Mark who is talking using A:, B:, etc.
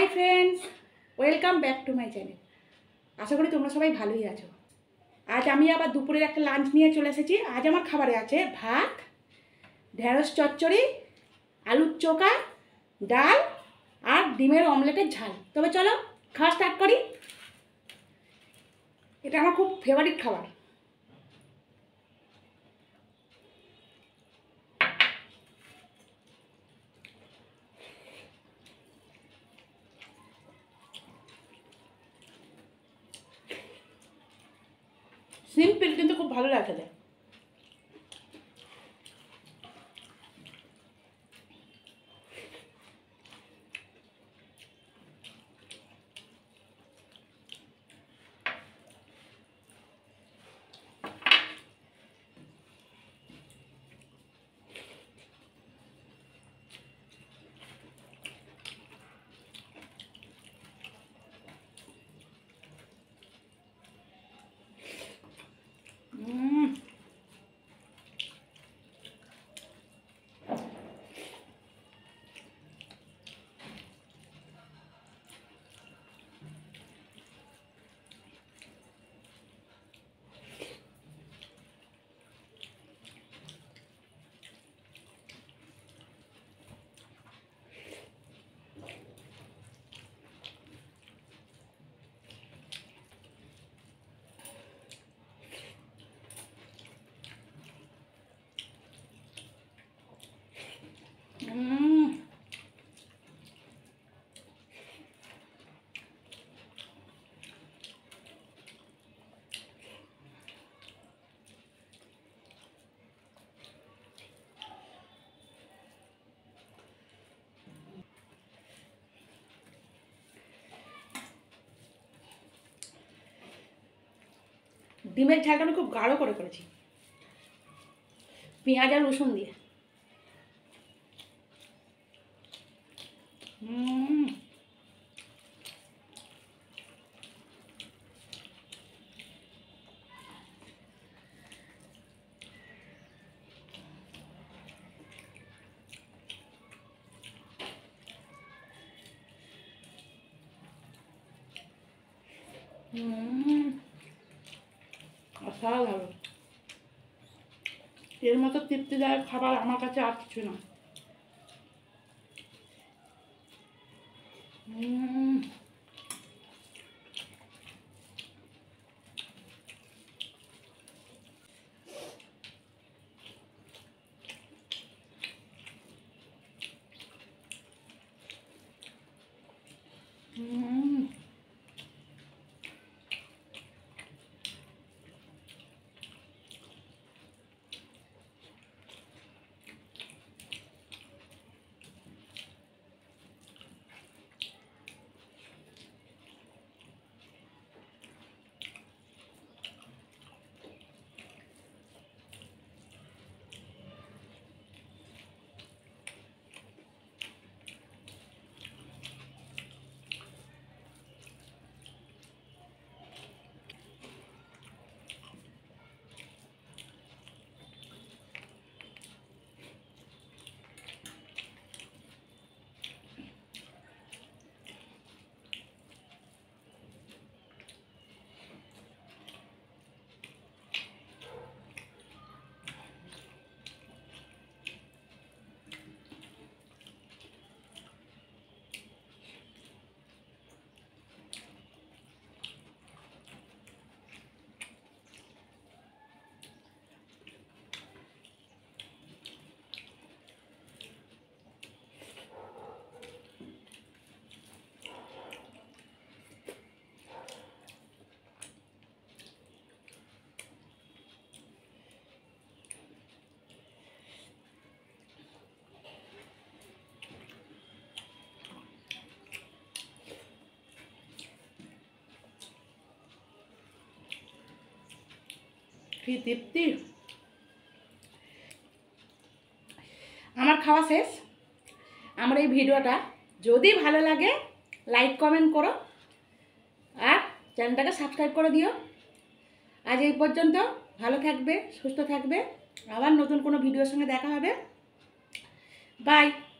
A: High friends, welcome back to my channel. আশা করি তোমরা সবাই ভালোই আছো। আজ আমি আবার দুপুরের একটা লাঞ্চ নিয়ে চলে এসেছি। আজ আমার খাবারে আছে ভাত, ঢেঁড়স চচ্চড়ি, আলুর চোখা, ডাল আর ডিমের অমলেটের ঝাল। তবে চলো খাওয়া স্টার্ট করি। এটা আমার খুব ফেভারিট খাবার। সিম্পল কিন্তু খুব ভালো লাগে খেতে। ডিমের ঝালটা আমি খুব গাঢ় করে করেছি, পেঁয়াজ আর রসুন দিয়ে। অসাধারণ। এর মতো তৃপ্তিদায়ক খাবার আমার কাছে আর কিছু না। কি তৃপ্তি! আমার খাওয়া শেষ। আমার এই ভিডিওটা যদি ভালো লাগে লাইক কমেন্ট করো আর চ্যানেলটাকে সাবস্ক্রাইব করে দিও। আজ এই পর্যন্ত। ভালো থাকবে, সুস্থ থাকবে। আবার নতুন কোনো ভিডিওর সঙ্গে দেখা হবে। বাই।